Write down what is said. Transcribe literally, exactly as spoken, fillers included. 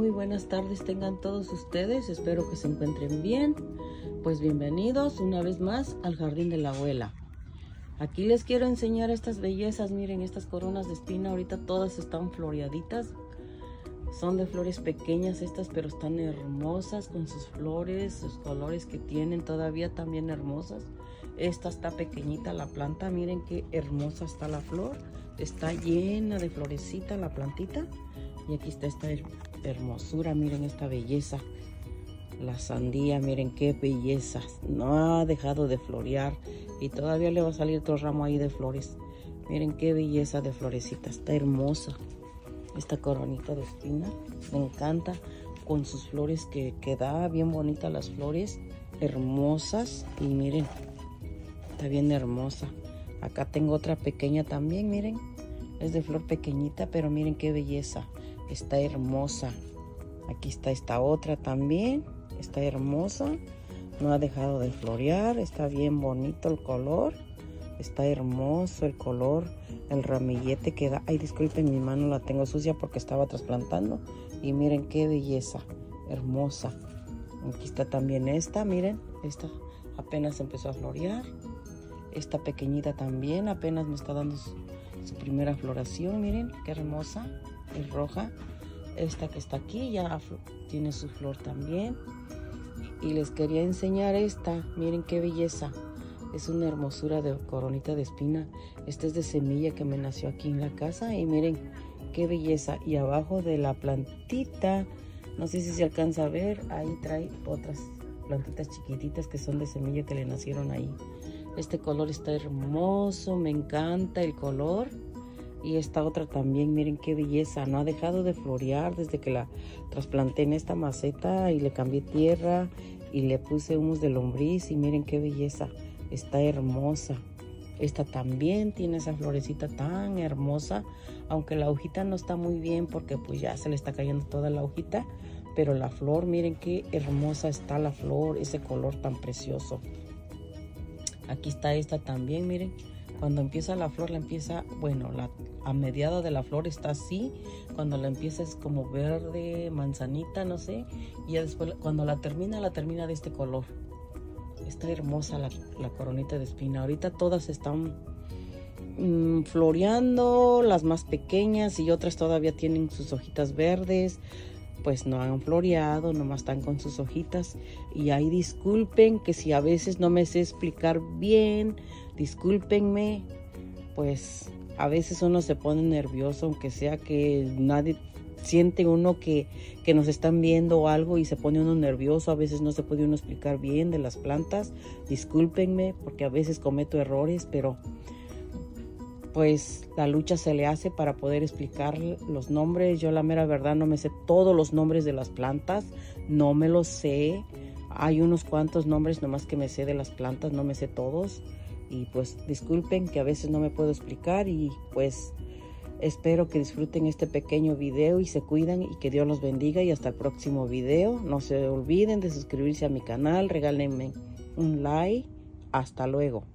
Muy buenas tardes tengan todos ustedes, espero que se encuentren bien. Pues bienvenidos una vez más al jardín de la abuela. Aquí les quiero enseñar estas bellezas, miren estas coronas de espina, ahorita todas están floreaditas. Son de flores pequeñas estas, pero están hermosas con sus flores, sus colores que tienen todavía también hermosas. Esta está pequeñita la planta, miren qué hermosa está la flor. Está llena de florecita la plantita. Y aquí está esta hermosura, miren esta belleza. La sandía, miren qué belleza. No ha dejado de florear y todavía le va a salir otro ramo ahí de flores. Miren qué belleza de florecita, está hermosa. Esta coronita de espina, me encanta con sus flores que, que da bien bonitas las flores, hermosas. Y miren, está bien hermosa. Acá tengo otra pequeña también, miren. Es de flor pequeñita, pero miren qué belleza. Está hermosa. Aquí está esta otra también. Está hermosa. No ha dejado de florear. Está bien bonito el color. Está hermoso el color. El ramillete que da. Ay, disculpen, mi mano la tengo sucia porque estaba trasplantando. Y miren qué belleza. Hermosa. Aquí está también esta, miren. Esta apenas empezó a florear. Esta pequeñita también apenas me está dando su, su primera floración. Miren qué hermosa. Es roja. Esta que está aquí ya tiene su flor también. Y les quería enseñar esta. Miren qué belleza. Es una hermosura de coronita de espina. Esta es de semilla que me nació aquí en la casa. Y miren qué belleza. Y abajo de la plantita, no sé si se alcanza a ver, ahí trae otras plantitas chiquititas que son de semilla que le nacieron ahí. Este color está hermoso. Me encanta el color. Y esta otra también, miren qué belleza. No ha dejado de florear desde que la trasplanté en esta maceta y le cambié tierra y le puse humus de lombriz. Y miren qué belleza. Está hermosa. Esta también tiene esa florecita tan hermosa. Aunque la hojita no está muy bien porque pues ya se le está cayendo toda la hojita. Pero la flor, miren qué hermosa está la flor. Ese color tan precioso. Aquí está esta también, miren. Cuando empieza la flor, la empieza, bueno, la, a mediado de la flor está así. Cuando la empieza es como verde, manzanita, no sé. Y ya después, cuando la termina, la termina de este color. Está hermosa la, la coronita de espina. Ahorita todas están mmm, floreando, las más pequeñas y otras todavía tienen sus hojitas verdes. Pues no han floreado, nomás están con sus hojitas. Y ahí disculpen que si a veces no me sé explicar bien, discúlpenme. Pues a veces uno se pone nervioso, aunque sea que nadie siente uno que, que nos están viendo o algo y se pone uno nervioso. A veces no se puede uno explicar bien de las plantas. Discúlpenme porque a veces cometo errores, pero pues la lucha se le hace para poder explicar los nombres. Yo la mera verdad no me sé todos los nombres de las plantas, no me los sé. Hay unos cuantos nombres nomás que me sé de las plantas, no me sé todos. Y pues disculpen que a veces no me puedo explicar y pues espero que disfruten este pequeño video y se cuidan y que Dios los bendiga y hasta el próximo video. No se olviden de suscribirse a mi canal, regálenme un like. Hasta luego.